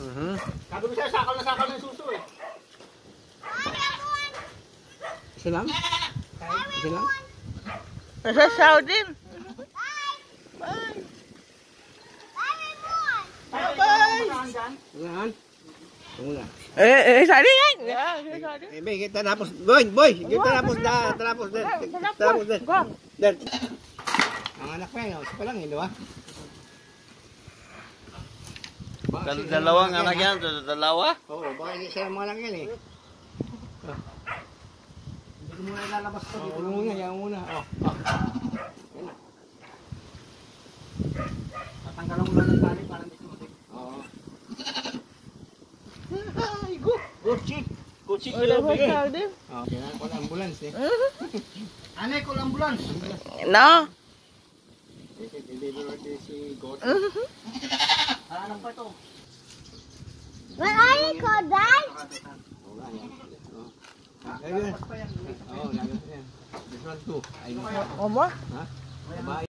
Sabi ko siya, sakal na yung suso eh. Isa lang? Isa lang? Nasasaw din. Saan? Wala. Sali yan. Boy, kita tapos. Boy, kita tapos. Tapos. Ang anak pa yun, isa pa lang yun, di ba? Dalawang anak yan, dalawa? Oo, baka hindi siya mga lang yan eh. Hindi ko muna ilalabas ko dito. Huwag muna, yan muna. Tatanggalan mo lang ng tali para hindi sumatik. Oo. Ay, good chick. Good chick. Nasasaw din. Oo, kailangan ko ng ambulance eh. Anay ko lang ambulance. No. I-deliver si God. Alam pa ito. Where are you, Koday? Oo, yan. Oo, lagyan yan. This one too. Omo? Ha?